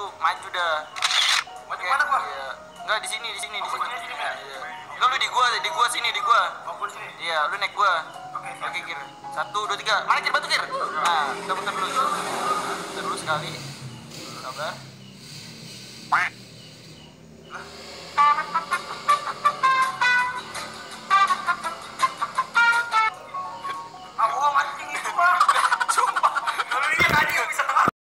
maju dah. Maju mana gua? Iya. Enggak di sini. Sini ya? Iya. Enggak lu di gua sini di gua. Oh, gua sini. Iya, lu naik gua. Oke, siap. Oke, Kir. 1 2 3. Mana Kir batu Kir? Nah, kita muter dulu. Muter dulu sekali. Sabar.